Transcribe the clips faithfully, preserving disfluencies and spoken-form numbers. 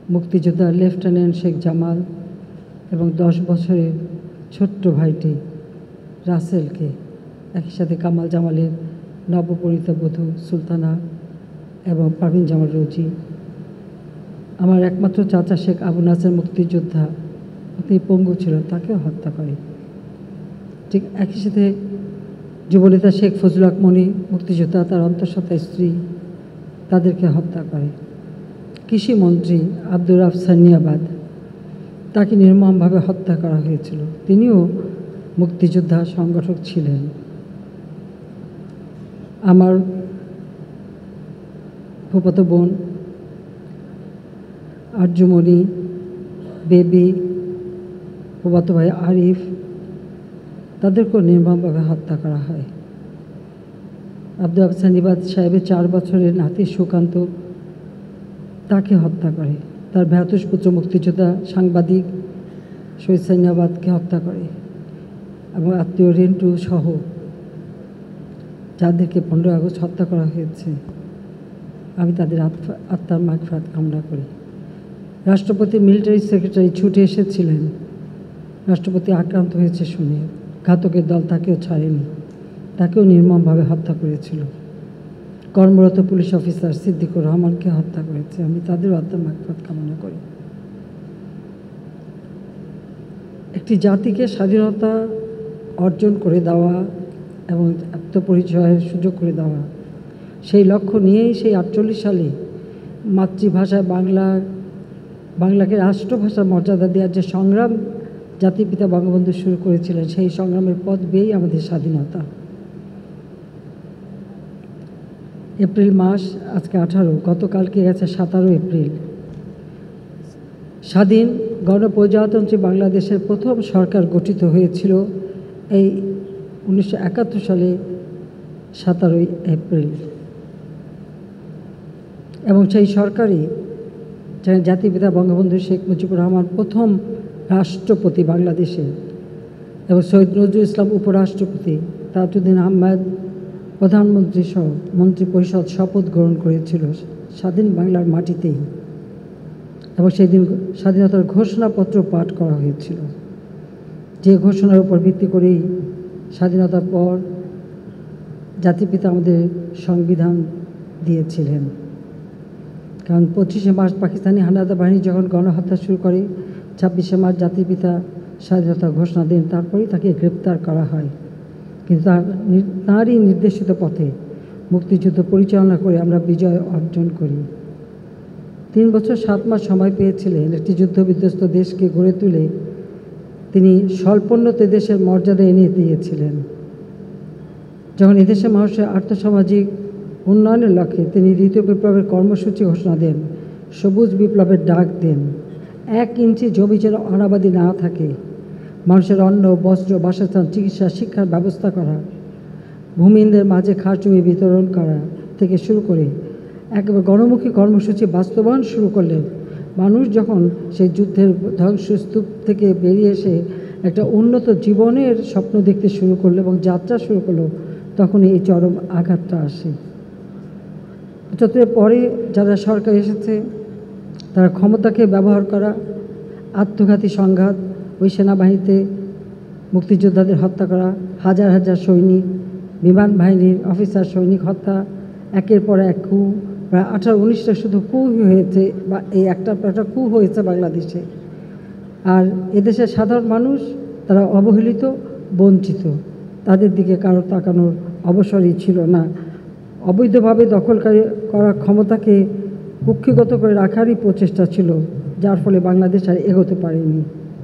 মুক্তিযোদ্ধা লেফটেন্যান্ট শেখ জামাল এবং দশ বছরের ছোট্ট ভাইটি রাসেলকে, একই সাথে কামাল জামালের নবপরিণীতা বধূ সুলতানা এবং পারভিন জামাল রোজি, আমার একমাত্র চাচা শেখ আবু নাসের মুক্তিযোদ্ধা, তিনি পঙ্গু ছিল, তাকেও হত্যা করে। ঠিক একই সাথে যুবনেতা শেখ ফজলুল হক মনি মুক্তিযোদ্ধা, তার অন্তঃসত্ত্বা স্ত্রী, তাদেরকে হত্যা করে। কৃষিমন্ত্রী আব্দুর রাফ সানিয়াবাদ, তাকে নির্মমভাবে হত্যা করা হয়েছিল। তিনিও মুক্তিযোদ্ধা সংগঠক ছিলেন। আমার ফুফাতো বোন আরজুমণি, বেবি, ফুফাতো ভাই আরিফ, তাদেরকেও নির্মমভাবে হত্যা করা হয়। আব্দুর রাফ সানিয়াবাদ সাহেবের চার বছরের নাতি সুকান্ত, তাকে হত্যা করে। তার ভ্রাতুষ পুত্র মুক্তিযোদ্ধা সাংবাদিক শহীদ সানিয়াবাদকে হত্যা করে এবং আত্মীয় রেন্টু সহ যাদেরকে পনেরোই আগস্ট হত্যা করা হয়েছে, আমি তাদের আত্মার মাগফিরাত কামনা করি। রাষ্ট্রপতি মিলিটারি সেক্রেটারি ছুটে এসেছিলেন, রাষ্ট্রপতি আক্রান্ত হয়েছে শুনে ঘাতকের দল তাকেও ছাড়েনি, তাকেও নির্মমভাবে হত্যা করেছিল। কর্মরত পুলিশ অফিসার সিদ্দিকুর রহমানকে হত্যা করেছে, আমি তাদের আত্মার মাগফিরাত কামনা করি। একটি জাতিকে স্বাধীনতা অর্জন করে দেওয়া এবং আত্মপরিচয়ের সুযোগ করে দেওয়া, সেই লক্ষ্য নিয়েই সেই আটচল্লিশ সালে মাতৃভাষায় বাংলা বাংলাকে রাষ্ট্রভাষার মর্যাদা দেওয়ার যে সংগ্রাম জাতির পিতা বঙ্গবন্ধু শুরু করেছিলেন, সেই সংগ্রামের পথ বেয়েই আমাদের স্বাধীনতা। এপ্রিল মাস আজকে আঠারো, গতকালকে গেছে সাতারো এপ্রিল। স্বাধীন গণপ্রজাতন্ত্রী বাংলাদেশের প্রথম সরকার গঠিত হয়েছিল এই উনিশশো একাত্তর সালে সাতারোই এপ্রিল, এবং সেই সরকারই জাতির পিতা বঙ্গবন্ধু শেখ মুজিবুর রহমান প্রথম রাষ্ট্রপতি বাংলাদেশে, এবং সৈয়দ নজরুল ইসলাম উপরাষ্ট্রপতি, তাজউদ্দিন আহমেদ প্রধানমন্ত্রী সহ মন্ত্রী পরিষদ শপথ গ্রহণ করেছিল স্বাধীন বাংলার মাটিতেই, এবং সেই দিন স্বাধীনতার ঘোষণাপত্র পাঠ করা হয়েছিল, যে ঘোষণার উপর ভিত্তি করেই স্বাধীনতার পর জাতির পিতা আমাদের সংবিধান দিয়েছিলেন। কারণ পঁচিশে মার্চ পাকিস্তানি হানাদার বাহিনী যখন গণহত্যা শুরু করে, ছাব্বিশে মার্চ জাতির পিতা স্বাধীনতা ঘোষণা দেন, তারপরেই তাকে গ্রেপ্তার করা হয়। কিন্তু তার তাঁরই নির্দেশিত পথে মুক্তিযুদ্ধ পরিচালনা করে আমরা বিজয় অর্জন করি। তিন বছর সাত মাস সময় পেয়েছিলেন একটি যুদ্ধবিধ্বস্ত দেশকে গড়ে তুলে তিনি স্বল্পোন্নত দেশের মর্যাদা এনে দিয়েছিলেন। যখন এদেশের মানুষের আর্থসামাজিক উন্নয়নের লক্ষ্যে তিনি দ্বিতীয় বিপ্লবের কর্মসূচি ঘোষণা দেন, সবুজ বিপ্লবের ডাক দেন। এক ইঞ্চি জমি যেন অনাবাদি না থাকে, মানুষের অন্ন, বস্ত্র, বাসস্থান, চিকিৎসা, শিক্ষার ব্যবস্থা করা, ভূমিহীনদের মাঝে খাস জমি বিতরণ করা থেকে শুরু করে একেবারে গণমুখী কর্মসূচি বাস্তবায়ন শুরু করলেন। মানুষ যখন সেই যুদ্ধের ধ্বংসস্তূপ থেকে বেরিয়ে এসে একটা উন্নত জীবনের স্বপ্ন দেখতে শুরু করলো এবং যাত্রা শুরু করলো, তখন এই চরম আঘাতটা আসে। পঁচাত্তরের পরে যারা সরকার এসেছে, তারা ক্ষমতাকে ব্যবহার করা, আত্মঘাতী সংঘাত, ওই সেনাবাহিনীতে মুক্তিযোদ্ধাদের হত্যা করা, হাজার হাজার সৈনিক, বিমান বাহিনীর অফিসার সৈনিক হত্যা, একের পর এক কু, প্রায় আঠারো উনিশটা শুধু কু হয়েছে, বা এই একটা একটা কু হয়েছে বাংলাদেশে। আর এদেশের সাধারণ মানুষ তারা অবহেলিত, বঞ্চিত, তাদের দিকে কারো তাকানোর অবসরই ছিল না। অবৈধভাবে দখলকারী করা ক্ষমতাকে কুক্ষিগত করে রাখারই প্রচেষ্টা ছিল, যার ফলে বাংলাদেশ আর এগোতে পারেনি।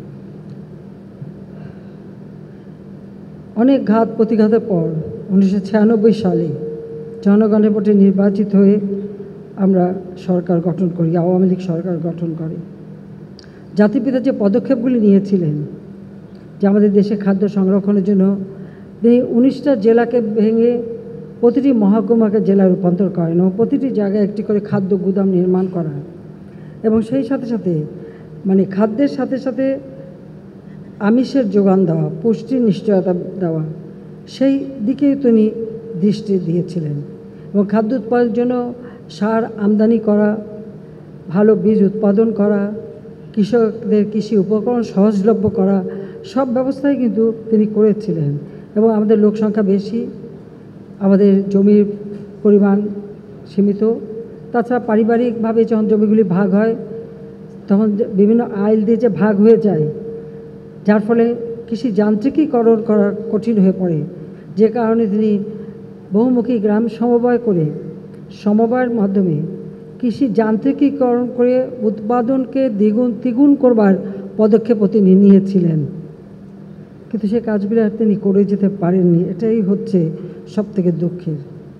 অনেক ঘাত প্রতিঘাতের পর উনিশশো ছিয়ানব্বই সালে জনগণের ভোটে নির্বাচিত হয়ে আমরা সরকার গঠন করি, আওয়ামী লীগ সরকার গঠন করে। জাতির পিতা যে পদক্ষেপগুলি নিয়েছিলেন, যে আমাদের দেশে খাদ্য সংরক্ষণের জন্য তিনি উনিশটা জেলাকে ভেঙে প্রতিটি মহকুমাকে জেলায় রূপান্তর করেন এবং প্রতিটি জায়গায় একটি করে খাদ্য গুদাম নির্মাণ করা, এবং সেই সাথে সাথে মানে খাদ্যের সাথে সাথে আমিষের যোগান দেওয়া, পুষ্টির নিশ্চয়তা দেওয়া, সেই দিকেই তিনি দৃষ্টি দিয়েছিলেন। এবং খাদ্য উৎপাদনের জন্য সার আমদানি করা ভালো বীজ উৎপাদন করা, কৃষকদের কৃষি উপকরণ সহজলভ্য করা, সব ব্যবস্থাই কিন্তু তিনি করেছিলেন। এবং আমাদের লোক সংখ্যা বেশি, আমাদের জমির পরিমাণ সীমিত, তাছাড়া পারিবারিকভাবে যখন জমিগুলি ভাগ হয় তখন বিভিন্ন আইল দিয়ে যে ভাগ হয়ে যায়, যার ফলে কৃষি যান্ত্রিকীকরণ করা কঠিন হয়ে পড়ে, যে কারণে তিনি বহুমুখী গ্রাম সমবায় করে সমবায়ের মাধ্যমে কৃষি যান্ত্রিকীকরণ করে উৎপাদনকে দ্বিগুণ তিগুণ করবার পদক্ষেপ তিনি নিয়েছিলেন। কিন্তু সে কাজগুলো আর তিনি করে যেতে পারেননি, এটাই হচ্ছে সবথেকে দুঃখের।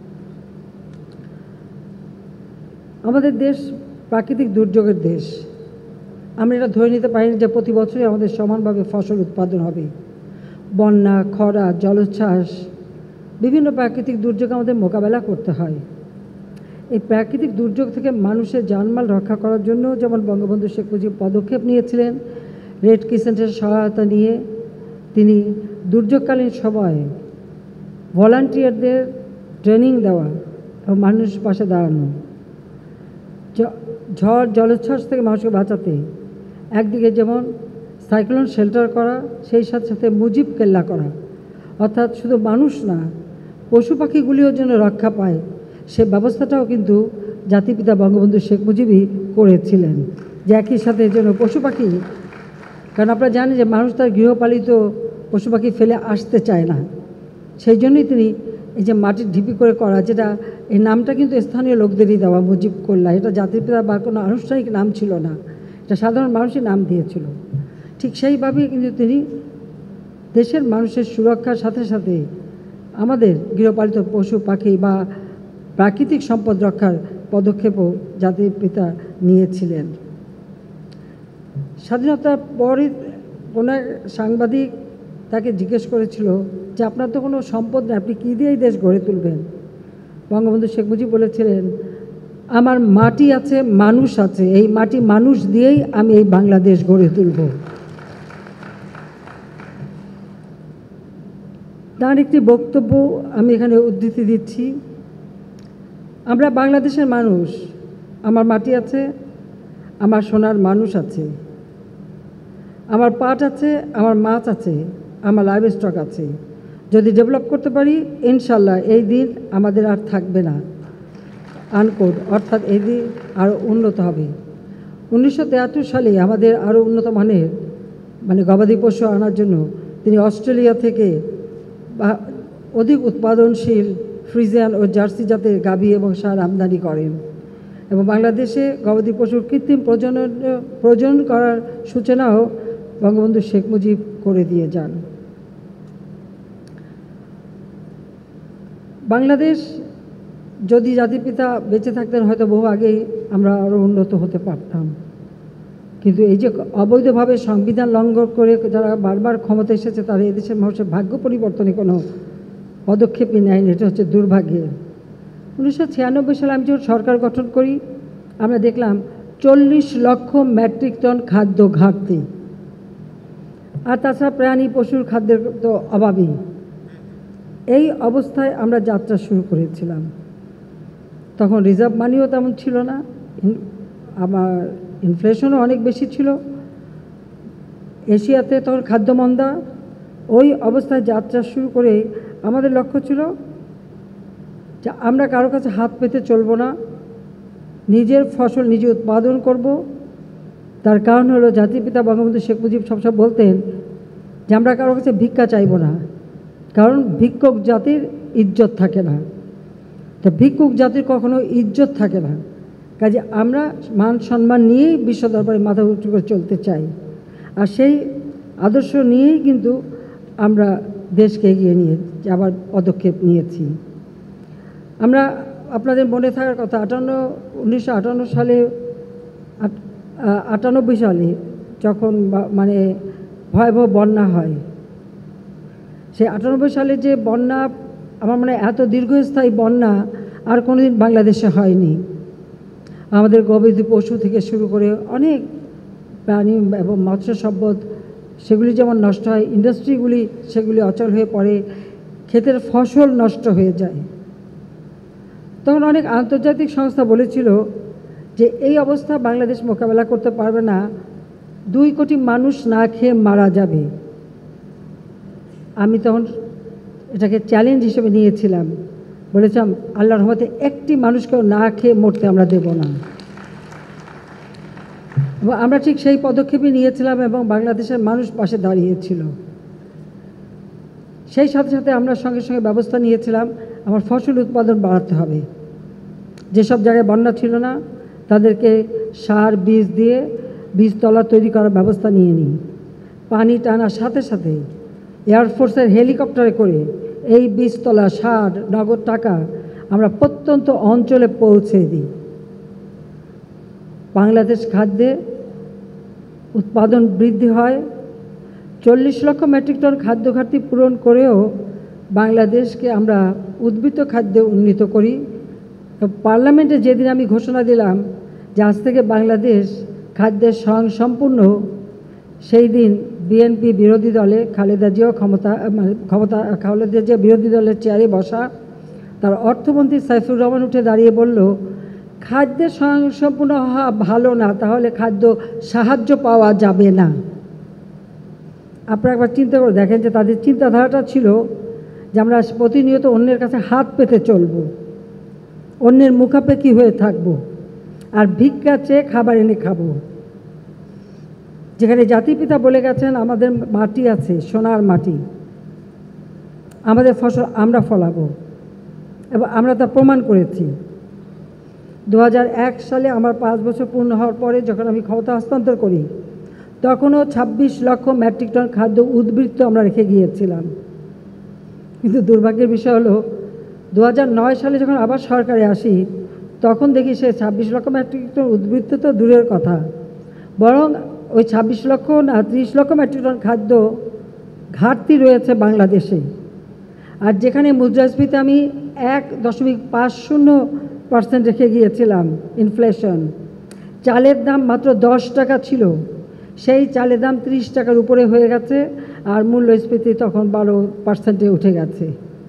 আমাদের দেশ প্রাকৃতিক দুর্যোগের দেশ। আমরা এটা ধরে নিতে পারি যে প্রতি বছরই আমাদের সমানভাবে ফসল উৎপাদন হবে। বন্যা, খরা, জলোচ্ছ্বাস, বিভিন্ন প্রাকৃতিক দুর্যোগ আমাদের মোকাবেলা করতে হয়। এই প্রাকৃতিক দুর্যোগ থেকে মানুষের জানমাল রক্ষা করার জন্য যেমন বঙ্গবন্ধু শেখ মুজিব পদক্ষেপ নিয়েছিলেন, রেড ক্রিসেন্টের সহায়তা নিয়ে তিনি দুর্যোগকালীন সময়ে ভলান্টিয়ারদের ট্রেনিং দেওয়া এবং মানুষের পাশে দাঁড়ানো, ঝড় জলোচ্ছ্বাস থেকে মানুষকে বাঁচাতে একদিকে যেমন সাইক্লোন শেল্টার করা, সেই সাথে সাথে মুজিব কেল্লা করা, অর্থাৎ শুধু মানুষ না পশু পাখিগুলিও যেন রক্ষা পায় সে ব্যবস্থাটাও কিন্তু জাতিপিতা বঙ্গবন্ধু শেখ মুজিবই করেছিলেন। যে একই সাথে যেন পশু পাখি, কারণ আপনারা জানেন যে মানুষ তার গৃহপালিত পশু পাখি ফেলে আসতে চায় না, সেই জন্যই তিনি এই যে মাটির ঢিপি করে করা, যেটা এই নামটা কিন্তু স্থানীয় লোকদেরই দেওয়া, মুজিব কল্লা, এটা জাতির পিতা বা কোনো আনুষ্ঠানিক নাম ছিল না, এটা সাধারণ মানুষই নাম দিয়েছিল। ঠিক সেইভাবেই কিন্তু তিনি দেশের মানুষের সুরক্ষার সাথে সাথে আমাদের গৃহপালিত পশু পাখি বা প্রাকৃতিক সম্পদ রক্ষার পদক্ষেপও জাতির পিতা নিয়েছিলেন। স্বাধীনতার পরে কোনো এক সাংবাদিক তাকে জিজ্ঞেস করেছিল যে আপনার তো কোনো সম্পদ নেই, আপনি কী দিয়েই দেশ গড়ে তুলবেন? বঙ্গবন্ধু শেখ মুজিব বলেছিলেন, আমার মাটি আছে, মানুষ আছে, এই মাটি মানুষ দিয়েই আমি এই বাংলাদেশ গড়ে তুলব। তার একটি বক্তব্য আমি এখানে উদ্ধৃতি দিচ্ছি, আমরা বাংলাদেশের মানুষ, আমার মাটি আছে, আমার সোনার মানুষ আছে, আমার পাট আছে, আমার মাছ আছে, আমার লাইভ স্টক আছে, যদি ডেভেলপ করতে পারি ইনশাল্লাহ এই দিন আমাদের আর থাকবে না, আনকোট। অর্থাৎ এই দিন আরও উন্নত হবে। উনিশশো তেয়াত্তর সালে আমাদের আরও উন্নত মানের মানে গবাদি পশু আনার জন্য তিনি অস্ট্রেলিয়া থেকে অধিক উৎপাদনশীল ফ্রিজিয়ান ও জার্সি জাতের গাভী এবং সার আমদানি করেন এবং বাংলাদেশে গবাদি পশুর কৃত্রিম প্রজনন প্রজনন করার সূচনাও বঙ্গবন্ধু শেখ মুজিব করে দিয়ে যান। বাংলাদেশ যদি জাতিপিতা বেঁচে থাকতেন হয়তো বহু আগেই আমরা আরও উন্নত হতে পারতাম, কিন্তু এই যে অবৈধভাবে সংবিধান লঙ্ঘন করে যারা বারবার ক্ষমতা এসেছে তারা এদেশের মানুষের ভাগ্য পরিবর্তনে কোনো পদক্ষেপই নেয়নি, এটা হচ্ছে দুর্ভাগ্যের। উনিশশো ছিয়ানব্বই সালে আমি যখন সরকার গঠন করি আমরা দেখলাম চল্লিশ লক্ষ মেট্রিক টন খাদ্য ঘাটতি, আর তাছাড়া প্রাণী পশুর খাদ্যের তো অভাবই। এই অবস্থায় আমরা যাত্রা শুরু করেছিলাম। তখন রিজার্ভ মানিও তেমন ছিল না, আমার ইনফ্লেশনও অনেক বেশি ছিল, এশিয়াতে তখন খাদ্যমন্দা। ওই অবস্থায় যাত্রা শুরু করে আমাদের লক্ষ্য ছিল যে আমরা কারো কাছে হাত পেতে চলবো না, নিজের ফসল নিজে উৎপাদন করব। তার কারণ হলো জাতির পিতা বঙ্গবন্ধু শেখ মুজিব সবসময় বলতেন যে আমরা কারো কাছে ভিক্ষা চাইব না, কারণ ভিক্ষুক জাতির ইজ্জত থাকে না, তো ভিক্ষুক জাতির কখনো ইজ্জত থাকে না। কাজে আমরা মান সম্মান নিয়েই বিশ্ব দরবারে মাথা উঁচু করে চলতে চাই, আর সেই আদর্শ নিয়েই কিন্তু আমরা দেশকে এগিয়ে নিয়ে যাবার পদক্ষেপ নিয়েছি। আমরা আপনাদের মনে থাকার কথা আটান্ন উনিশশো আটান্ন সালে আটানব্বই সালে যখন মানে ভয়াবহ বন্যা হয়, সেই আটানব্বই সালে যে বন্যা আমার মনে এত দীর্ঘস্থায়ী বন্যা আর কোনোদিন বাংলাদেশে হয়নি। আমাদের গবাদি পশু থেকে শুরু করে অনেক প্রাণী এবং মৎস্য সম্পদ সেগুলি যেমন নষ্ট হয়, ইন্ডাস্ট্রিগুলি সেগুলি অচল হয়ে পড়ে, ক্ষেতের ফসল নষ্ট হয়ে যায়। তখন অনেক আন্তর্জাতিক সংস্থা বলেছিল যে এই অবস্থা বাংলাদেশ মোকাবেলা করতে পারবে না, দুই কোটি মানুষ না খেয়ে মারা যাবে। আমি তখন এটাকে চ্যালেঞ্জ হিসেবে নিয়েছিলাম, বলেছিলাম আল্লাহর রহমতে একটি মানুষকেও না খেয়ে মরতে আমরা দেব না। এবং আমরা ঠিক সেই পদক্ষেপই নিয়েছিলাম এবং বাংলাদেশের মানুষ পাশে দাঁড়িয়েছিল। সেই সাথে সাথে আমরা সঙ্গে সঙ্গে ব্যবস্থা নিয়েছিলাম, আমার ফসল উৎপাদন বাড়াতে হবে। যেসব জায়গায় বন্যা ছিল না তাদেরকে সার বীজ দিয়ে বীজতলা তৈরি করার ব্যবস্থা নিয়ে নিই। পানি টানার সাথে সাথে এয়ারফোর্সের হেলিকপ্টারে করে এই বীজতলা সার নগদ টাকা আমরা প্রত্যন্ত অঞ্চলে পৌঁছে দিই। বাংলাদেশ খাদ্যে উৎপাদন বৃদ্ধি হয়। চল্লিশ লক্ষ মেট্রিক টন খাদ্য ঘাটতি পূরণ করেও বাংলাদেশকে আমরা উদ্বৃত্ত খাদ্যে উন্নীত করি। পার্লামেন্টে যেদিন আমি ঘোষণা দিলাম যে আজ থেকে বাংলাদেশ খাদ্যের স্বয়ংসম্পূর্ণ, সেই দিন বিএনপি বিরোধী দলে খালেদা জিয়াও ক্ষমতা মানে ক্ষমতা খালেদা জিয়া বিরোধী দলের চেয়ারে বসা, তার অর্থমন্ত্রী সাইফুর রহমান উঠে দাঁড়িয়ে বলল, খাদ্যের স্বয়ংসম্পূর্ণ হওয়া ভালো না, তাহলে খাদ্য সাহায্য পাওয়া যাবে না। আপনারা একবার চিন্তা করে দেখেন যে তাদের চিন্তাধারাটা ছিল যে আমরা প্রতিনিয়ত অন্যের কাছে হাত পেতে চলব, অন্যের মুখাপেক্ষী হয়ে থাকব, আর ভিক্ষা চেয়ে খাবার এনে খাবো। যেখানে জাতিপিতা বলে গেছেন আমাদের মাটি আছে, সোনার মাটি, আমাদের ফসল আমরা ফলাবো এবং আমরা তা প্রমাণ করেছি। দু হাজার এক সালে আমার পাঁচ বছর পূর্ণ হওয়ার পরে যখন আমি ক্ষমতা হস্তান্তর করি, তখনও ছাব্বিশ লক্ষ মেট্রিক টন খাদ্য উদ্বৃত্ত আমরা রেখে গিয়েছিলাম। কিন্তু দুর্ভাগ্যের বিষয় হলো দু হাজার নয় সালে যখন আবার সরকারে আসি, তখন দেখি সে ছাব্বিশ লক্ষ মেট্রিক টন উদ্বৃত্ত তো দূরের কথা, বরং ওই ছাব্বিশ লক্ষ না ত্রিশ লক্ষ মেট্রিক টন খাদ্য ঘাটতি রয়েছে বাংলাদেশে। আর যেখানে মুদ্রাস্ফীতি আমি এক দশমিক পাঁচ শূন্য পার্সেন্ট রেখে গিয়েছিলাম ইনফ্লেশন, চালের দাম মাত্র দশ টাকা ছিল, সেই চালের দাম ত্রিশ টাকার উপরে হয়ে গেছে, আর মূল্যস্ফীতি তখন বারো পার্সেন্টে উঠে গেছে।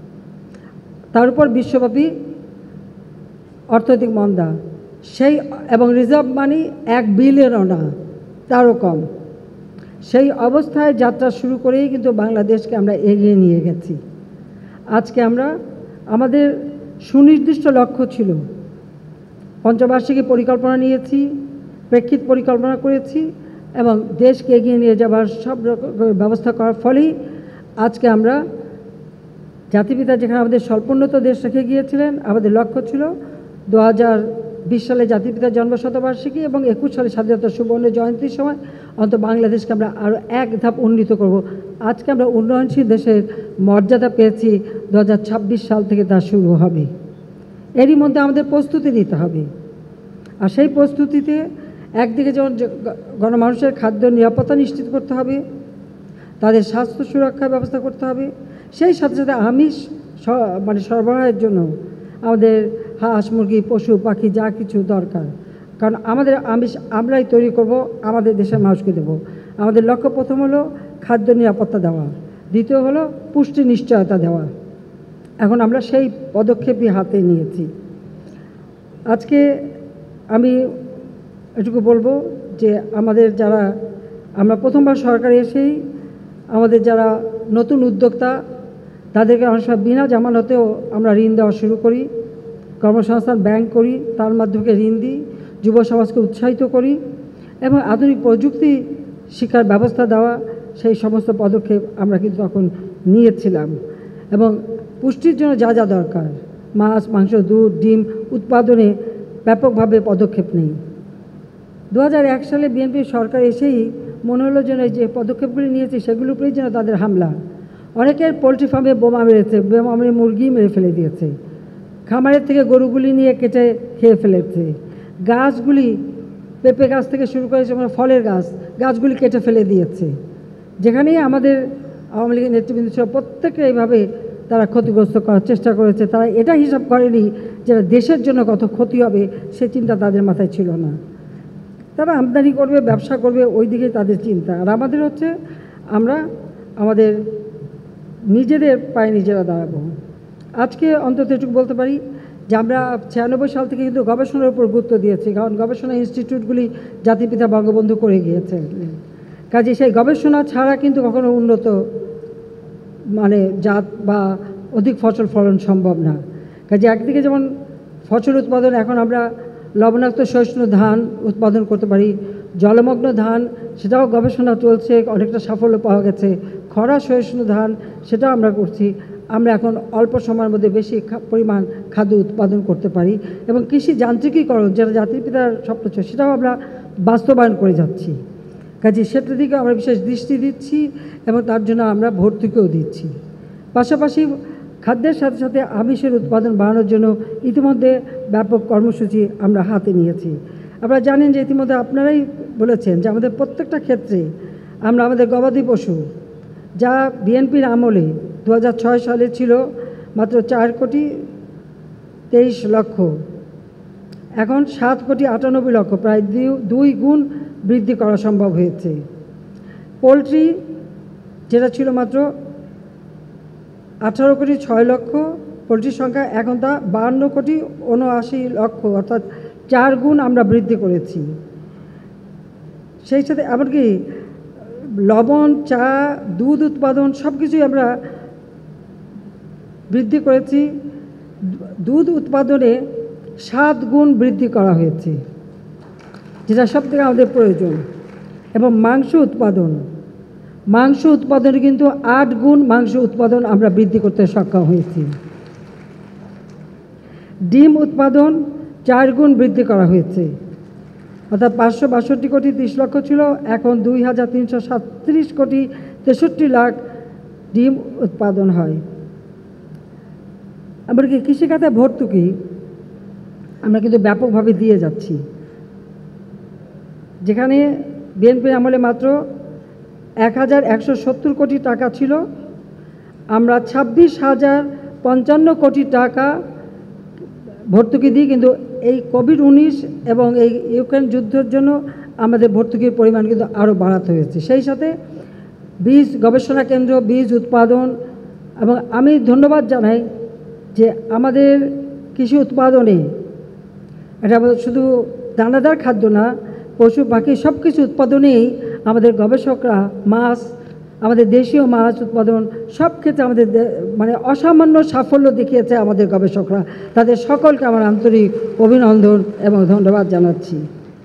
তার উপর বিশ্বব্যাপী অর্থনৈতিক মন্দা, সেই এবং রিজার্ভ মানি এক বিলিয়নও না, তারও কম। সেই অবস্থায় যাত্রা শুরু করেই কিন্তু বাংলাদেশকে আমরা এগিয়ে নিয়ে গেছি। আজকে আমরা আমাদের সুনির্দিষ্ট লক্ষ্য ছিল, পঞ্চবার্ষিকী পরিকল্পনা নিয়েছি, প্রেক্ষিত পরিকল্পনা করেছি এবং দেশকে এগিয়ে নিয়ে যাবার সব রকমের ব্যবস্থা করার ফলেই আজকে আমরা জাতিপিতা যেখানে আমাদের স্বল্পোন্নত দেশ রেখে গিয়েছিলেন, আমাদের লক্ষ্য ছিল দু হাজার বিশ সালে জাতিপিতার জন্ম শতবার্ষিকী এবং একুশ সালে স্বাধীনতা সুবর্ণ জয়ন্তীর সময় অন্তত বাংলাদেশকে আমরা আরও এক ধাপ উন্নীত করব। আজকে আমরা উন্নয়নশীল দেশের মর্যাদা পেয়েছি, দু হাজার ছাব্বিশ সাল থেকে তা শুরু হবে। এরই মধ্যে আমাদের প্রস্তুতি নিতে হবে। আর সেই প্রস্তুতিতে একদিকে যেমন গণমানুষের খাদ্য নিরাপত্তা নিশ্চিত করতে হবে, তাদের স্বাস্থ্য সুরক্ষার ব্যবস্থা করতে হবে, সেই সাথে সাথে আমিষ মানে সরবরাহের জন্য আমাদের হাঁস মুরগি পশু পাখি যা কিছু দরকার, কারণ আমাদের আমিষ আমরাই তৈরি করব, আমাদের দেশের মানুষকে দেব। আমাদের লক্ষ্য প্রথম হলো খাদ্য নিরাপত্তা দেওয়া, দ্বিতীয় হলো পুষ্টি নিশ্চয়তা দেওয়া। এখন আমরা সেই পদক্ষেপই হাতে নিয়েছি। আজকে আমি এটুকু বলবো যে আমাদের যারা আমরা প্রথমবার সরকারে এসেই আমাদের যারা নতুন উদ্যোক্তা তাদেরকে অনেক সময় বিনা জামানতেও আমরা ঋণ দেওয়া শুরু করি, কর্মসংস্থান ব্যাংক করি, তার মাধ্যমে ঋণ দিই, যুব সমাজকে উৎসাহিত করি এবং আধুনিক প্রযুক্তি শিক্ষার ব্যবস্থা দেওয়া, সেই সমস্ত পদক্ষেপ আমরা কিন্তু তখন নিয়েছিলাম। এবং পুষ্টির জন্য যা যা দরকার, মাছ মাংস দুধ ডিম উৎপাদনে ব্যাপকভাবে পদক্ষেপ নেই। দু হাজার এক সালে বিএনপি সরকার এসেই মনে হলো যেন যে পদক্ষেপগুলি নিয়েছে সেগুলোর উপরেই যেন তাদের হামলা। অনেকের পোলট্রি ফার্মে বোমা মেরেছে, বোমা মেরে মুরগি মেরে ফেলে দিয়েছে, খামারের থেকে গরুগুলি নিয়ে কেটে খেয়ে ফেলেছে, গাছগুলি পেঁপে গাছ থেকে শুরু করে যেমন ফলের গাছ গাছগুলি কেটে ফেলে দিয়েছে। যেখানেই আমাদের আওয়ামী লীগের নেতৃবৃন্দ ছিল প্রত্যেকে এইভাবে তারা ক্ষতিগ্রস্ত করার চেষ্টা করেছে। তারা এটা হিসাব করেনি যেটা দেশের জন্য কত ক্ষতি হবে, সে চিন্তা তাদের মাথায় ছিল না। তারা আমদানি করবে, ব্যবসা করবে, ওই দিকেই তাদের চিন্তা। আর আমাদের হচ্ছে আমরা আমাদের নিজেদের পায়ে নিজেরা দাঁড়াবো। আজকে অন্তত এটুকু বলতে পারি, যে আমরা ছিয়ানব্বই সাল থেকে কিন্তু গবেষণার উপর গুরুত্ব দিয়েছি, কারণ গবেষণা ইনস্টিটিউটগুলি জাতিপিতা বঙ্গবন্ধু করে গিয়েছে। কাজে সেই গবেষণা ছাড়া কিন্তু কখনো উন্নত মানে জাত বা অধিক ফসল ফলন সম্ভব না। কাজে একদিকে যেমন ফসল উৎপাদন, এখন আমরা লবণাক্ত সহিষ্ণু ধান উৎপাদন করতে পারি, জলমগ্ন ধান সেটাও গবেষণা চলছে, অনেকটা সাফল্য পাওয়া গেছে। খরা সহিষ্ণু ধান সেটাও আমরা করছি। আমরা এখন অল্প সময়ের মধ্যে বেশি পরিমাণ খাদ্য উৎপাদন করতে পারি এবং কৃষি যান্ত্রিকীকরণ যেটা জাতির পিতার স্বপ্ন ছিল সেটাও আমরা বাস্তবায়ন করে যাচ্ছি। কাজে সেটার দিকে আমরা বিশেষ দৃষ্টি দিচ্ছি এবং তার জন্য আমরা ভর্তুকিও দিচ্ছি। পাশাপাশি খাদ্যের সাথে সাথে আমিষের উৎপাদন বাড়ানোর জন্য ইতিমধ্যে ব্যাপক কর্মসূচি আমরা হাতে নিয়েছি। আপনারা জানেন যে ইতিমধ্যে আপনারাই বলেছেন যে আমাদের প্রত্যেকটা ক্ষেত্রে আমরা আমাদের গবাদি পশু যা বিএনপির আমলে দু হাজার ছয় সালে ছিল মাত্র চার কোটি তেইশ লক্ষ, এখন সাত কোটি আটানব্বই লক্ষ, প্রায় দুই গুণ বৃদ্ধি করা সম্ভব হয়েছে। পোলট্রি যেটা ছিল মাত্র আঠারো কোটি ছয় লক্ষ পোলট্রির সংখ্যা, এখন তা বাহান্ন কোটি উনআশি লক্ষ, অর্থাৎ চার গুণ আমরা বৃদ্ধি করেছি। সেই সাথে এমনকি লবণ, চা, দুধ উৎপাদন সব কিছুই আমরা বৃদ্ধি করেছি। দুধ উৎপাদনে সাত গুণ বৃদ্ধি করা হয়েছে, যেটা সব থেকে আমাদের প্রয়োজন। এবং মাংস উৎপাদন মাংস উৎপাদনে কিন্তু আট গুণ মাংস উৎপাদন আমরা বৃদ্ধি করতে সক্ষম হয়েছি। ডিম উৎপাদন চার গুণ বৃদ্ধি করা হয়েছে, অর্থাৎ পাঁচশো বাষট্টি কোটি তিরিশ লক্ষ ছিল, এখন দুই হাজার তিনশো সাতত্রিশ কোটি তেষট্টি লাখ ডিম উৎপাদন হয়। এমনকি কৃষিখাতে ভর্তুকি আমরা কিন্তু ব্যাপকভাবে দিয়ে যাচ্ছি, যেখানে বিএনপির আমলে মাত্র এক হাজার একশো সত্তর কোটি টাকা ছিল, আমরা ছাব্বিশ হাজার পঞ্চান্ন কোটি টাকা ভর্তুকি দিই। কিন্তু এই কোভিড উনিশ এবং এই ইউক্রেন যুদ্ধের জন্য আমাদের ভর্তুকির পরিমাণ কিন্তু আরও বাড়াতে হয়েছে। সেই সাথে বীজ গবেষণা কেন্দ্র, বীজ উৎপাদন, এবং আমি ধন্যবাদ জানাই যে আমাদের কৃষি উৎপাদনে এটা শুধু দানাদার খাদ্য না, পশু পাখি সব কিছু উৎপাদনেই আমাদের গবেষকরা মাছ, আমাদের দেশীয় মাছ উৎপাদন সব ক্ষেত্রে আমাদের মানে অসামান্য সাফল্য দেখিয়েছে আমাদের গবেষকরা। তাদের সকলকে আমার আন্তরিক অভিনন্দন এবং ধন্যবাদ জানাচ্ছি।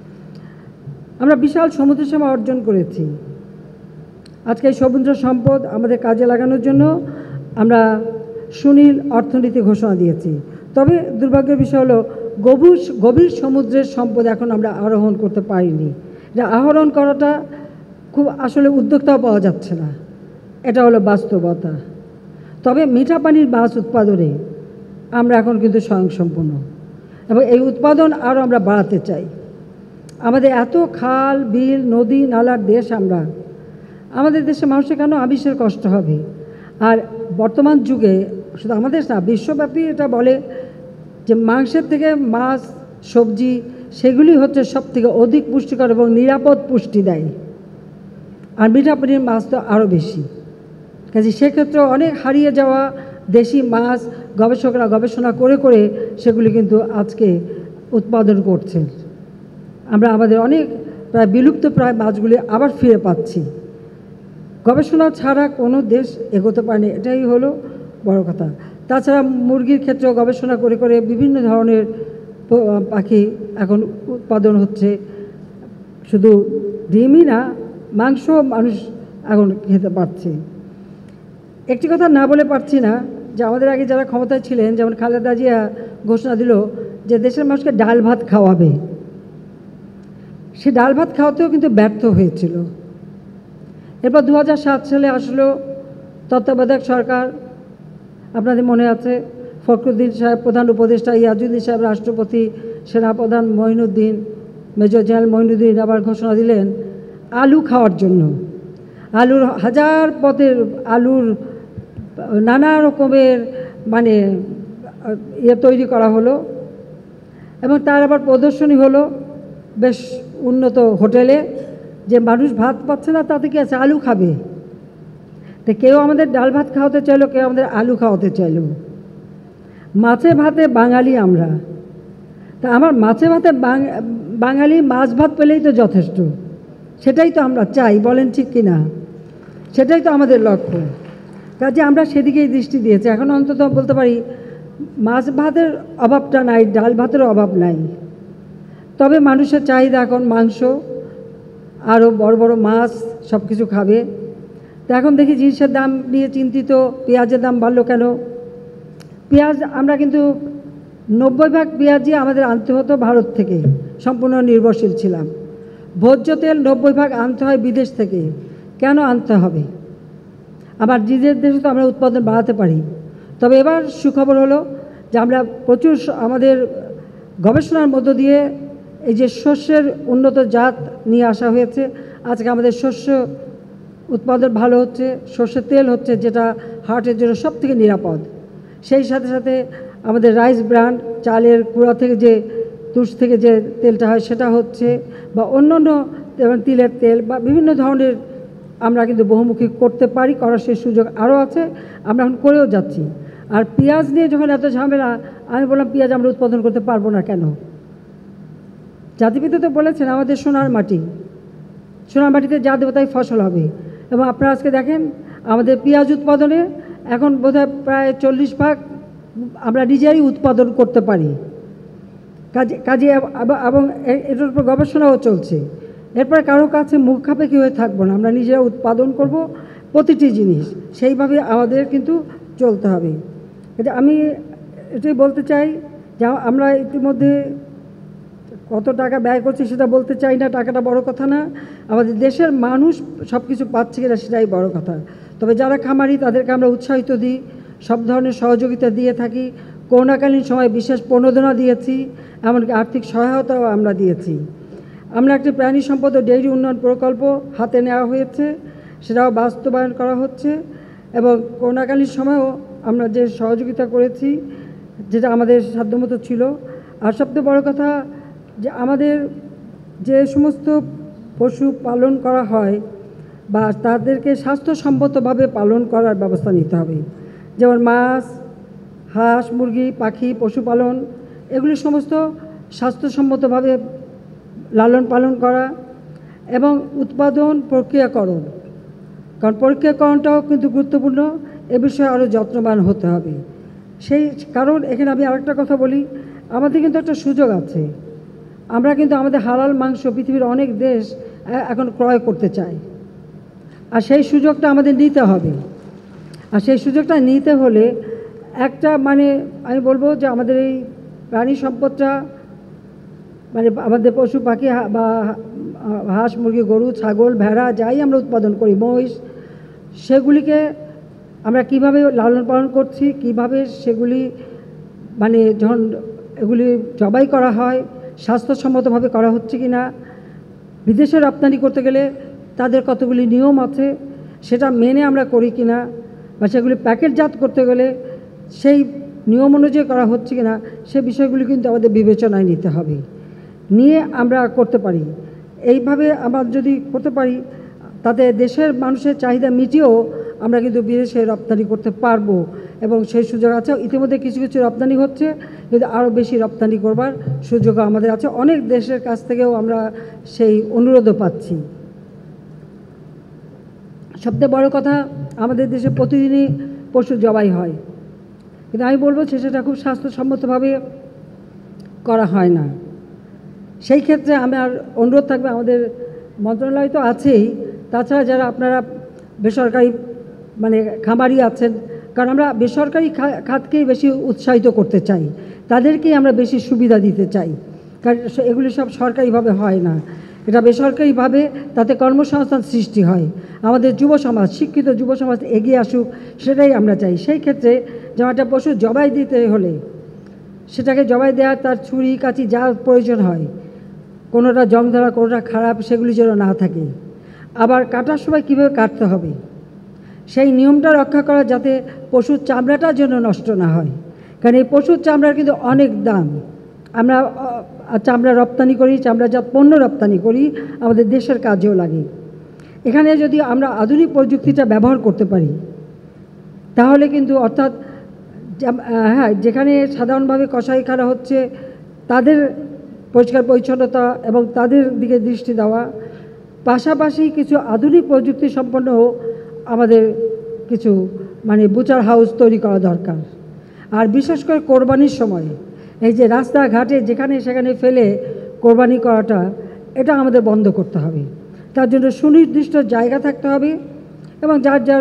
আমরা বিশাল সমুদ্র সীমা অর্জন করেছি। আজকে এই সমুদ্র সম্পদ আমাদের কাজে লাগানোর জন্য আমরা সুনীল অর্থনীতি ঘোষণা দিয়েছি। তবে দুর্ভাগ্যের বিষয় হলো গভীর গভীর সমুদ্রের সম্পদ এখন আমরা আরোহণ করতে পারিনি। এটা আহরণ করাটা খুব আসলে উদ্যোক্তাও পাওয়া যাচ্ছে না, এটা হলো বাস্তবতা। তবে মিঠা পানির মাছ উৎপাদনে আমরা এখন কিন্তু স্বয়ংসম্পূর্ণ এবং এই উৎপাদন আরও আমরা বাড়াতে চাই। আমাদের এত খাল, বিল, নদী, নালার দেশ আমরা, আমাদের দেশে মানুষের কেন আমিষের কষ্ট হবে? আর বর্তমান যুগে শুধু আমাদের না, বিশ্বব্যাপী এটা বলে যে মাংসের থেকে মাছ, সবজি সেগুলি হচ্ছে সব থেকে অধিক পুষ্টিকর এবং নিরাপদ পুষ্টি দেয়। আর মিঠা পানির মাছ তো আরও বেশি। কাজে সেক্ষেত্রে অনেক হারিয়ে যাওয়া দেশি মাছ গবেষকরা গবেষণা করে করে সেগুলি কিন্তু আজকে উৎপাদন করছে। আমরা আমাদের অনেক প্রায় বিলুপ্ত প্রায় মাছগুলি আবার ফিরে পাচ্ছি। গবেষণা ছাড়া কোনো দেশ এগোতে পারেনি, এটাই হলো বড় কথা। তাছাড়া মুরগির ক্ষেত্রেও গবেষণা করে করে বিভিন্ন ধরনের পাখি এখন উৎপাদন হচ্ছে। শুধু ডিমই না, মাংস মানুষ এখন খেতে পারছে। একটি কথা না বলে পারছি না যে আমাদের আগে যারা ক্ষমতায় ছিলেন, যেমন খালেদা জিয়া ঘোষণা দিল যে দেশের মানুষকে ডাল ভাত খাওয়াবে। সে ডাল ভাত খাওয়াতেও কিন্তু ব্যর্থ হয়েছিল। এরপর দু হাজার সাত সালে আসলো তত্ত্বাবধায়ক সরকার, আপনাদের মনে আছে, ফখরুদ্দিন সাহেব প্রধান উপদেষ্টা, ইয়াজুদ্দিন সাহেব রাষ্ট্রপতি, সেনাপ্রধান মঈনুদ্দিন, মেজর জেনারেল মঈনুদ্দিন আবার ঘোষণা দিলেন আলু খাওয়ার জন্য। আলুর হাজার পদের আলুর নানা রকমের মানে ইয়ে তৈরি করা হলো এবং তার আবার প্রদর্শনী হলো বেশ উন্নত হোটেলে, যে মানুষ ভাত পাচ্ছে না তাতে কি আছে, আলু খাবে। তো কেউ আমাদের ডাল ভাত খাওয়াতে চাইলো, কেউ আমাদের আলু খাওয়াতে চাইলো। মাছে ভাতে বাঙালি আমরা, তা আমার মাছে ভাতে বাঙালি মাছ ভাত পেলেই তো যথেষ্ট, সেটাই তো আমরা চাই, বলেন ঠিক কি না? সেটাই তো আমাদের লক্ষ্য। কাজে আমরা সেদিকেই দৃষ্টি দিয়েছি। এখন অন্তত বলতে পারি মাছ ভাতের অভাবটা নাই, ডাল ভাতেরও অভাব নাই। তবে মানুষের চাহিদা এখন মাংস, আরও বড় বড় মাছ সব কিছু খাবে। তো এখন দেখি জিনিসের দাম নিয়ে চিন্তিত, পেঁয়াজের দাম বাড়লো কেন? পেঁয়াজ আমরা কিন্তু নব্বই ভাগ পেঁয়াজই আমাদের আনতে হতো ভারত থেকে, সম্পূর্ণ নির্ভরশীল ছিলাম। ভোজ্য তেল নব্বই ভাগ আনতে হয় বিদেশ থেকে। কেন আনতে হবে? আবার নিজের দেশে তো আমরা উৎপাদন বাড়াতে পারি। তবে এবার সুখবর হলো যে আমরা প্রচুর আমাদের গবেষণার মধ্য দিয়ে এই যে শস্যের উন্নত জাত নিয়ে আসা হয়েছে, আজকে আমাদের শস্য উৎপাদন ভালো হচ্ছে, সর্ষের তেল হচ্ছে যেটা হার্টের জন্য সব থেকে নিরাপদ। সেই সাথে সাথে আমাদের রাইস ব্র্যান্ড, চালের কুড়া থেকে যে তুষ থেকে যে তেলটা হয় সেটা হচ্ছে, বা অন্য অন্য তিলের তেল বা বিভিন্ন ধরনের আমরা কিন্তু বহুমুখী করতে পারি, করার সেই সুযোগ আরও আছে, আমরা এখন করেও যাচ্ছি। আর পেঁয়াজ নিয়ে যখন এত ঝামেলা, আমি বললাম পেঁয়াজ আমরা উৎপাদন করতে পারবো না কেন? জাতিপিতা তো বলেছেন আমাদের সোনার মাটি, সোনার মাটিতে যা দেবো তাই ফসল হবে। এবং আপনারা আজকে দেখেন আমাদের পেঁয়াজ উৎপাদনে এখন বোধহয় প্রায় চল্লিশ ভাগ আমরা নিজেরাই উৎপাদন করতে পারি। কাজে কাজে এবং এটার উপর গবেষণাও চলছে। এরপরে কারো কাছে মুখ খাপেকি হয়ে থাকবো না, আমরা নিজেরা উৎপাদন করব প্রতিটি জিনিস, সেইভাবে আমাদের কিন্তু চলতে হবে। আমি এটাই বলতে চাই যে আমরা ইতিমধ্যে কত টাকা ব্যয় করছি সেটা বলতে চাই না, টাকাটা বড় কথা না, আমাদের দেশের মানুষ সব কিছু পাচ্ছে কিনা সেটাই বড় কথা। তবে যারা খামারি তাদেরকে আমরা উৎসাহিত দিই, সব ধরনের সহযোগিতা দিয়ে থাকি। করোনাকালীন সময় বিশেষ প্রণোদনা দিয়েছি, এমনকি আর্থিক সহায়তাও আমরা দিয়েছি। আমরা একটি প্রাণী সম্পদ ও ডেইরি উন্নয়ন প্রকল্প হাতে নেওয়া হয়েছে, সেটাও বাস্তবায়ন করা হচ্ছে। এবং করোনাকালীন সময়েও আমরা যে সহযোগিতা করেছি যেটা আমাদের সাধ্যমতো ছিল। আর সবচেয়ে বড় কথা যে আমাদের যে সমস্ত পশু পালন করা হয় বা তাদেরকে স্বাস্থ্যসম্মতভাবে পালন করার ব্যবস্থা নিতে হবে। যেমন মাছ, হাঁস, মুরগি, পাখি, পশুপালন, এগুলি সমস্ত স্বাস্থ্যসম্মতভাবে লালন পালন করা এবং উৎপাদন প্রক্রিয়াকরণ, কারণ প্রক্রিয়াকরণটাও কিন্তু গুরুত্বপূর্ণ, এ বিষয়ে আরও যত্নবান হতে হবে। সেই কারণ এখানে আমি আরেকটা কথা বলি, আমাদের কিন্তু একটা সুযোগ আছে। আমরা কিন্তু আমাদের হালাল মাংস পৃথিবীর অনেক দেশ এখন ক্রয় করতে চায়, আর সেই সুযোগটা আমাদের নিতে হবে। আর সেই সুযোগটা নিতে হলে একটা মানে আমি বলবো যে আমাদের এই প্রাণী সম্পদটা মানে আমাদের পশু পাখি বা হাঁস, মুরগি, গরু, ছাগল, ভেড়া যাই আমরা উৎপাদন করি, মহিষ, সেগুলিকে আমরা কিভাবে লালন পালন করছি, কিভাবে সেগুলি মানে যখন এগুলি জবাই করা হয় স্বাস্থ্যসম্মতভাবে করা হচ্ছে কি না, বিদেশে রপ্তানি করতে গেলে তাদের কতগুলি নিয়ম আছে সেটা মেনে আমরা করি কি না, বা সেগুলি প্যাকেটজাত করতে গেলে সেই নিয়ম অনুযায়ী করা হচ্ছে কি না, সে বিষয়গুলি কিন্তু আমাদের বিবেচনায় নিতে হবে, নিয়ে আমরা করতে পারি। এইভাবে আমরা যদি করতে পারি তাতে দেশের মানুষের চাহিদা মিটিয়েও আমরা কিন্তু বিদেশে রপ্তানি করতে পারবো, এবং সেই সুযোগ আছে। ইতিমধ্যে কিছু কিছু রপ্তানি হচ্ছে, যদি আরও বেশি রপ্তানি করবার সুযোগও আমাদের আছে। অনেক দেশের কাছ থেকেও আমরা সেই অনুরোধও পাচ্ছি। সবচেয়ে বড় কথা, আমাদের দেশে প্রতিদিনই পশু জবাই হয়, কিন্তু আমি বলবো সেটা খুব স্বাস্থ্যসম্মতভাবে করা হয় না। সেই ক্ষেত্রে আমার অনুরোধ থাকবে, আমাদের মন্ত্রণালয় তো আছেই, তাছাড়া যারা আপনারা বেসরকারি মানে খামারি আছেন, কারণ আমরা বেসরকারি খাতকেই বেশি উৎসাহিত করতে চাই, তাদেরকেই আমরা বেশি সুবিধা দিতে চাই, কারণ এগুলি সব সরকারিভাবে হয় না, এটা বেসরকারিভাবে, তাতে কর্মসংস্থান সৃষ্টি হয়। আমাদের যুব সমাজ, শিক্ষিত যুব সমাজ এগিয়ে আসুক, সেটাই আমরা চাই। সেই ক্ষেত্রে যেমন একটা পশু জবাই দিতে হলে সেটাকে জবাই দেওয়া, তার ছুরি কাঁচি যা প্রয়োজন হয়, কোনোটা জং ধরা, কোনোটা খারাপ, সেগুলি যেন না থাকে। আবার কাটার সময় কীভাবে কাটতে হবে সেই নিয়মটা রক্ষা করা, যাতে পশুর চামড়াটা যেন নষ্ট না হয়, কারণ এই পশুর চামড়ার কিন্তু অনেক দাম। আমরা চামড়া রপ্তানি করি, চামড়াজাত পণ্য রপ্তানি করি, আমাদের দেশের কাজেও লাগে। এখানে যদি আমরা আধুনিক প্রযুক্তিটা ব্যবহার করতে পারি তাহলে কিন্তু, অর্থাৎ হ্যাঁ, যেখানে সাধারণভাবে কসাইখানা হচ্ছে তাদের পরিষ্কার পরিচ্ছন্নতা এবং তাদের দিকে দৃষ্টি দেওয়া, পাশাপাশি কিছু আধুনিক প্রযুক্তি সম্পন্ন আমাদের কিছু মানে বুচার হাউস তৈরি করা দরকার। আর বিশেষ করে কোরবানির সময় এই যে রাস্তাঘাটে যেখানে সেখানে ফেলে কোরবানি করাটা, এটা আমাদের বন্ধ করতে হবে। তার জন্য সুনির্দিষ্ট জায়গা থাকতে হবে এবং যার যার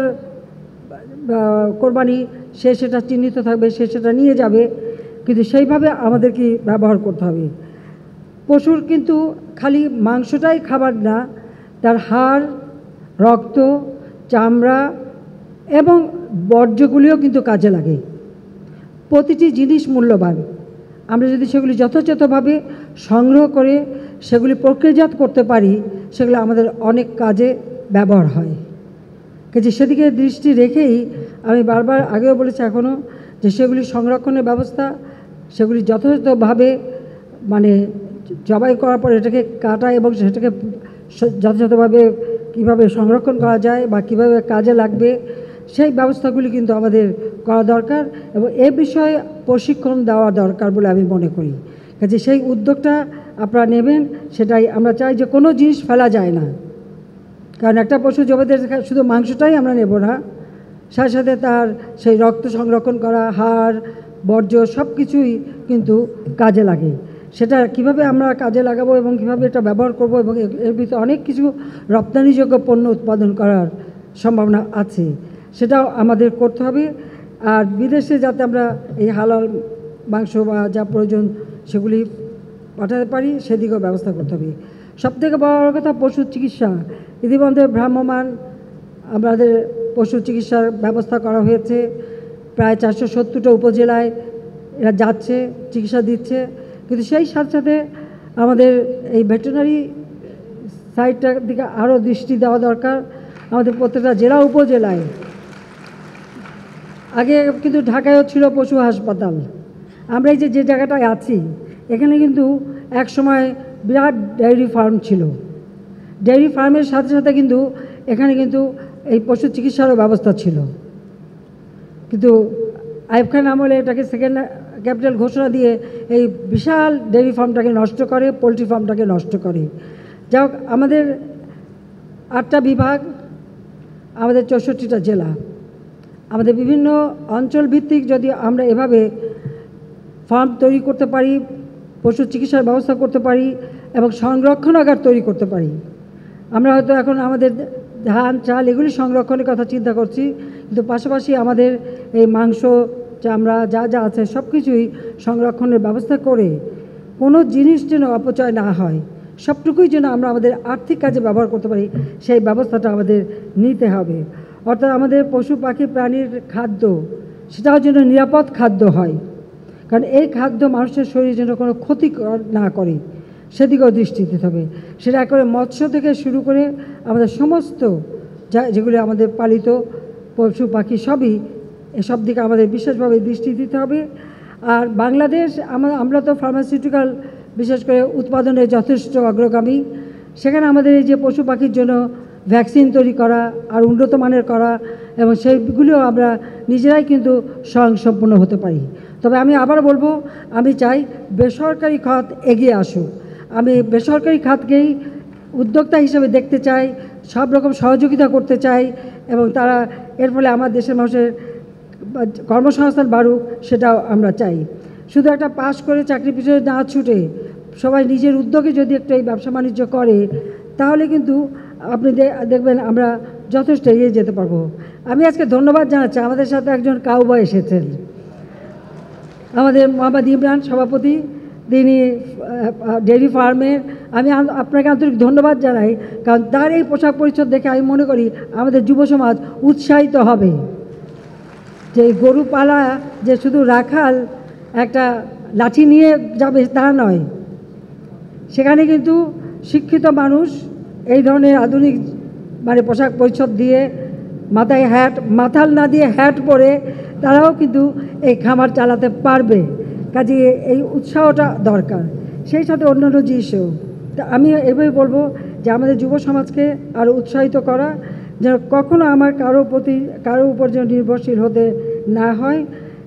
কোরবানি সে সেটা চিহ্নিত থাকবে, সে সেটা নিয়ে যাবে, কিন্তু সেইভাবে আমাদেরকে ব্যবহার করতে হবে। পশুর কিন্তু খালি মাংসটাই খাবার না, তার হাড়, রক্ত, চামড়া এবং বর্জ্যগুলিও কিন্তু কাজে লাগে। প্রতিটি জিনিস মূল্যবান। আমরা যদি সেগুলি যথাযথভাবে সংগ্রহ করে সেগুলি প্রক্রিয়াজাত করতে পারি, সেগুলো আমাদের অনেক কাজে ব্যবহার হয়। কিন্তু সেদিকে দৃষ্টি রেখেই আমি বারবার আগেও বলেছি, এখনও যে সেগুলি সংরক্ষণের ব্যবস্থা, সেগুলি যথাযথভাবে মানে জবাই করার পর এটাকে কাটা এবং সেটাকে যথাযথভাবে কীভাবে সংরক্ষণ করা যায় বা কীভাবে কাজে লাগবে, সেই ব্যবস্থাগুলি কিন্তু আমাদের করা দরকার এবং এ বিষয়ে প্রশিক্ষণ দেওয়া দরকার বলে আমি মনে করি। কাজে সেই উদ্যোগটা আপনারা নেবেন, সেটাই আমরা চাই। যে কোনো জিনিস ফেলা যায় না, কারণ একটা পশু জবাইদের শুধু মাংসটাই আমরা নেব না, সাথে সাথে তার সেই রক্ত সংরক্ষণ করা, হাড়, বর্জ্য সব কিছুই কিন্তু কাজে লাগে। সেটা কিভাবে আমরা কাজে লাগাবো এবং কীভাবে এটা ব্যবহার করব এবং এর ভিতরে অনেক কিছু রপ্তানিযোগ্য পণ্য উৎপাদন করার সম্ভাবনা আছে, সেটাও আমাদের করতে হবে। আর বিদেশে যাতে আমরা এই হালাল মাংস বা যা প্রয়োজন সেগুলি পাঠাতে পারি, সেদিকেও ব্যবস্থা করতে হবে। সবথেকে বড় কথা পশু চিকিৎসা। ইতিমধ্যে ভ্রাম্যমাণ আমাদের পশু চিকিৎসার ব্যবস্থা করা হয়েছে, প্রায় চারশো সত্তরটা উপজেলায় এরা যাচ্ছে, চিকিৎসা দিচ্ছে। কিন্তু সেই সাথে সাথে আমাদের এই ভেটেরিনারি সাইডটার দিকে আরও দৃষ্টি দেওয়া দরকার। আমাদের প্রত্যেকটা জেলা উপজেলায়, আগে কিন্তু ঢাকায়ও ছিল পশু হাসপাতাল, আমরা এই যে যে জায়গাটায় আছি এখানে কিন্তু এক সময় বিরাট ডেয়ারি ফার্ম ছিল। ডেয়ারি ফার্মের সাথে সাথে কিন্তু এখানে কিন্তু এই পশু চিকিৎসারও ব্যবস্থা ছিল, কিন্তু আইয়ুব খান আমলে এটাকে সেকেন্ড ক্যাপিটাল ঘোষণা দিয়ে এই বিশাল ডেয়ারি ফার্মটাকে নষ্ট করে, পোলট্রি ফার্মটাকে নষ্ট করে। যাই হোক, আমাদের আটটা বিভাগ, আমাদের চৌষট্টিটা জেলা, আমাদের বিভিন্ন অঞ্চল ভিত্তিক যদি আমরা এভাবে ফার্ম তৈরি করতে পারি, পশু চিকিৎসার ব্যবস্থা করতে পারি এবং সংরক্ষণাগার তৈরি করতে পারি, আমরা হয়তো এখন আমাদের ধান, চাল এগুলি সংরক্ষণের কথা চিন্তা করছি, কিন্তু পাশাপাশি আমাদের এই মাংস, চামড়া যা যা আছে সব কিছুই সংরক্ষণের ব্যবস্থা করে কোনো জিনিস যেন অপচয় না হয়, সবটুকুই যেন আমরা আমাদের আর্থিক কাজে ব্যবহার করতে পারি, সেই ব্যবস্থাটা আমাদের নিতে হবে। অর্থাৎ আমাদের পশু পাখি প্রাণীর খাদ্য সেটাও যেন নিরাপদ খাদ্য হয়, কারণ এই খাদ্য মানুষের শরীরে যেন কোনো ক্ষতি না করে, সেদিকেও দৃষ্টি দিতে হবে। সেটা করে মৎস্য থেকে শুরু করে আমাদের সমস্ত যা যেগুলি আমাদের পালিত পশু পাখি সবই, এসব দিকে আমাদের বিশেষভাবে দৃষ্টি দিতে হবে। আর বাংলাদেশ আমরা আমরা তো ফার্মাসিউটিক্যাল বিশেষ করে উৎপাদনে যথেষ্ট অগ্রগামী। সেখানে আমাদের এই যে পশু পাখির জন্য ভ্যাকসিন তৈরি করা আর উন্নত মানের করা এবং সেইগুলিও আমরা নিজেরাই কিন্তু স্বয়ংসম্পূর্ণ হতে পারি। তবে আমি আবার বলবো, আমি চাই বেসরকারি খাত এগিয়ে আসুক। আমি বেসরকারি খাতকেই উদ্যোক্তা হিসেবে দেখতে চাই, সব রকম সহযোগিতা করতে চাই এবং তারা এর ফলে আমার দেশের মানুষের কর্মসংস্থান বাড়ুক, সেটাও আমরা চাই। শুধু একটা পাশ করে চাকরি পিছনে না ছুটে সবাই নিজের উদ্যোগে যদি একটা এই ব্যবসা বাণিজ্য করে, তাহলে কিন্তু আপনি দেখবেন আমরা যথেষ্ট এগিয়ে যেতে পারবো। আমি আজকে ধন্যবাদ জানাচ্ছি, আমাদের সাথে একজন কাউবয় এসেছেন, আমাদের মোহাম্মদ ইমরান সভাপতি, তিনি ডেয়ারি ফার্মের। আমি আপনাকে আন্তরিক ধন্যবাদ জানাই, কারণ তার এই পোশাক পরিচ্ছদ দেখে আমি মনে করি আমাদের যুব সমাজ উৎসাহিত হবে যে গরু পালা যে শুধু রাখাল একটা লাঠি নিয়ে যাবে তা নয়, সেখানে কিন্তু শিক্ষিত মানুষ এই ধরনের আধুনিক মানে পোশাক পরিচ্ছদ দিয়ে, মাথায় হ্যাট, মাথাল না দিয়ে হ্যাট পরে তারাও কিন্তু এই খামার চালাতে পারবে। কাজে এই উৎসাহটা দরকার, সেই সাথে অন্যান্য জিনিসও। তা আমি এভাবে বলবো যে আমাদের যুব সমাজকে আরও উৎসাহিত করা, যেন কখনো আমার কারো প্রতি কারো উপর যেন নির্ভরশীল হতে না হয়,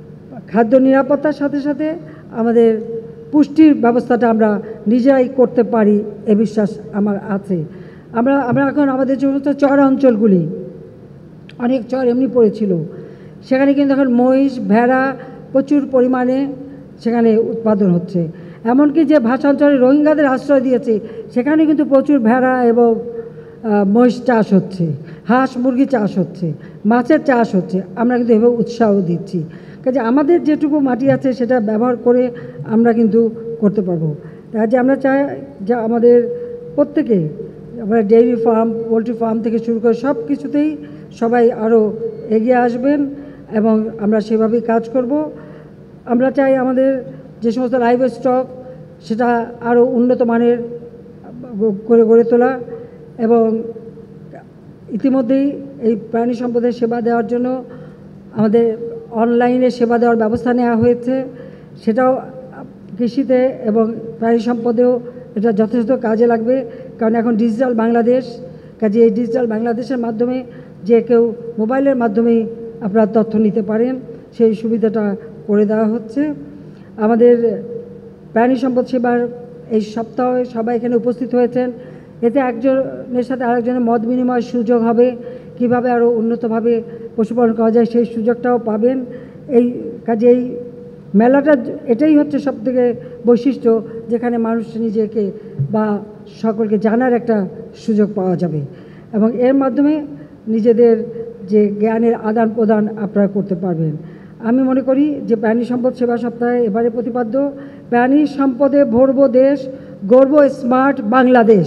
খাদ্য নিরাপত্তার সাথে সাথে আমাদের পুষ্টির ব্যবস্থাটা আমরা নিজেরাই করতে পারি এ বিশ্বাস আমার আছে। আমরা আমরা এখন আমাদের যে সমস্ত চর অঞ্চলগুলি, অনেক চর এমনি পড়েছিল, সেখানে কিন্তু এখন মহিষ ভেড়া প্রচুর পরিমাণে সেখানে উৎপাদন হচ্ছে। এমনকি যে ভাষাঞ্চলে রোহিঙ্গাদের আশ্রয় দিয়েছে সেখানে কিন্তু প্রচুর ভেড়া এবং মহিষ চাষ হচ্ছে, হাঁস মুরগি চাষ হচ্ছে, মাছের চাষ হচ্ছে। আমরা কিন্তু এভাবে উৎসাহ দিচ্ছি, কাজে আমাদের যেটুকু মাটি আছে সেটা ব্যবহার করে আমরা কিন্তু করতে পারবো। কাজে আমরা চাই যে আমাদের প্রত্যেকে, আমরা ডেইরি ফার্ম, পোলট্রি ফার্ম থেকে শুরু করে সব কিছুতেই সবাই আরও এগিয়ে আসবেন এবং আমরা সেভাবেই কাজ করব। আমরা চাই আমাদের যে সমস্ত লাইভ স্টক সেটা আরও উন্নত মানের করে গড়ে তোলা, এবং ইতিমধ্যেই এই প্রাণী সম্পদের সেবা দেওয়ার জন্য আমাদের অনলাইনে সেবা দেওয়ার ব্যবস্থা নেওয়া হয়েছে। সেটাও কৃষিতে এবং প্রাণী সম্পদেও এটা যথেষ্ট কাজে লাগবে, কারণ এখন ডিজিটাল বাংলাদেশ। কাজে এই ডিজিটাল বাংলাদেশের মাধ্যমে যে কেউ মোবাইলের মাধ্যমেই আপনারা তথ্য নিতে পারেন, সেই সুবিধাটা করে দেওয়া হচ্ছে। আমাদের প্রাণী সম্পদ সেবার এই সপ্তাহে সবাই এখানে উপস্থিত হয়েছেন, এতে একজনের সাথে আরেকজনের মত বিনিময়ের সুযোগ হবে, কিভাবে আরও উন্নতভাবে পশুপালন করা যায় সেই সুযোগটাও পাবেন। এই কাজে এই মেলাটা এটাই হচ্ছে সবথেকে বৈশিষ্ট্য, যেখানে মানুষ নিজেকে বা সকলকে জানার একটা সুযোগ পাওয়া যাবে, এবং এর মাধ্যমে নিজেদের যে জ্ঞানের আদান প্রদান আপনারা করতে পারবেন। আমি মনে করি যে প্রাণী সম্পদ সেবা সপ্তাহে এবারে প্রতিপাদ্য প্রাণী সম্পদে ভরব দেশ, গর্ব স্মার্ট বাংলাদেশ।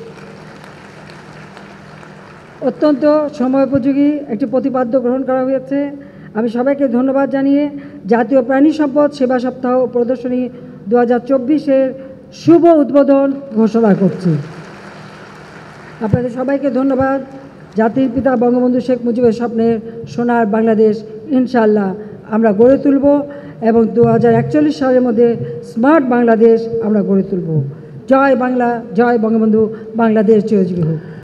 অত্যন্ত সময়োপযোগী একটি প্রতিপাদ্য গ্রহণ করা হয়েছে। আমি সবাইকে ধন্যবাদ জানিয়ে জাতীয় প্রাণী সম্পদ সেবা সপ্তাহ প্রদর্শনী দু হাজার চব্বিশের শুভ উদ্বোধন ঘোষণা করছি। আপনাদের সবাইকে ধন্যবাদ। জাতির পিতা বঙ্গবন্ধু শেখ মুজিবের স্বপ্নের সোনার বাংলাদেশ ইনশাআল্লাহ আমরা গড়ে তুলব, এবং দু হাজার একচল্লিশ সালের মধ্যে স্মার্ট বাংলাদেশ আমরা গড়ে তুলব। জয় বাংলা, জয় বঙ্গবন্ধু, বাংলাদেশ চিরজীবী হোক।